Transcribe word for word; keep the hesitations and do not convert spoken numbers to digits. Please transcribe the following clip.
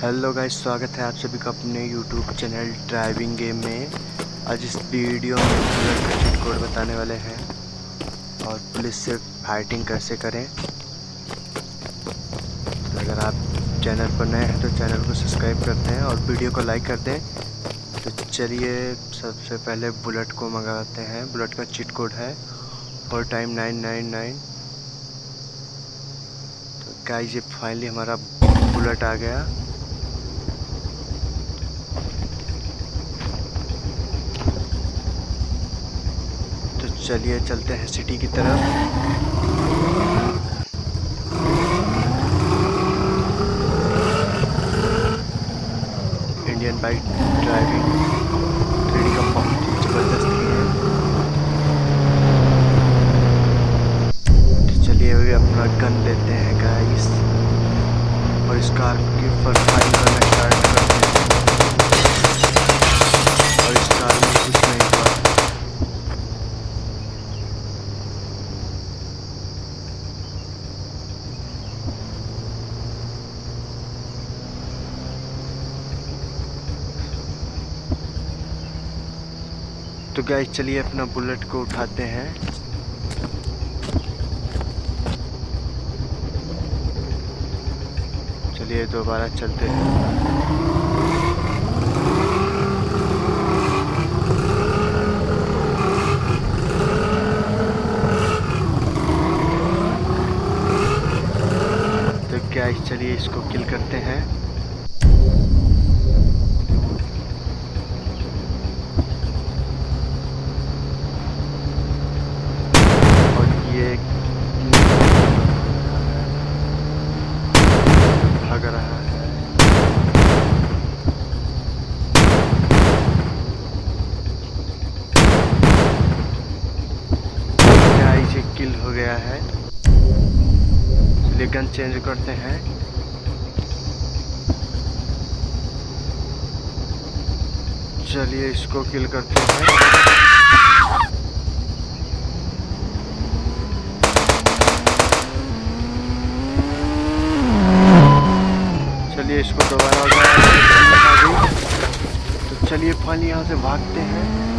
Hello guys, स्वागत है आप सभी का अपने यूट्यूब चैनल ड्राइविंग गेम में। आज इस वीडियो में बुलेट का चीट कोड बताने वाले हैं और पुलिस से फाइटिंग कैसे करें। तो अगर आप चैनल पर नए हैं तो चैनल को सब्सक्राइब करते हैं और वीडियो को लाइक कर दें। तो चलिए सबसे पहले बुलेट को मंगाते हैं। बुलेट का चीट कोड है four time nine nine nine. तो गाइस, ये फाइनली हमारा बुलेट आ गया। तो चलिए चलते हैं सिटी की तरफ। Indian bike driving three D का बहुत ही ज़बरदस्त है। तो चलिए अभी अपना गन लेते हैं गाइस और इस कार की प्रोफाइल करना स्टार्ट करते हैं। और इस कार में कुछ नहीं हुआ। तो गाइस चलिए अपना बुलेट को उठाते हैं। चलिए दोबारा चलते हैं। तो गाइस चलिए इसको किल करते हैं। भाग रहा है। गाइस ये किल हो गया है। चलिए गन चेंज करते हैं। चलिए इसको किल करते हैं। इसको दोबारा हो गया। तो चलिए फाइनली यहाँ से भागते हैं।